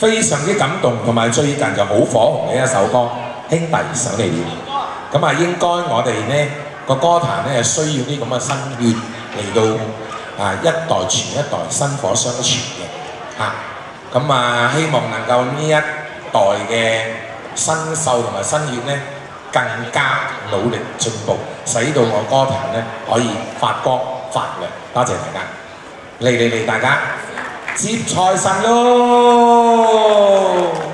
非常之感動，同埋最近就好火紅嘅一首歌《兄弟想你了》。咁啊，應該我哋呢個歌壇呢需要啲咁嘅新血嚟到一代傳一代，薪火相傳嘅嚇。咁啊，希望能夠呢一代嘅新秀同埋新血呢，更加努力進步，使到我歌壇呢可以發光發亮。多謝大家，嚟大家接財神咯！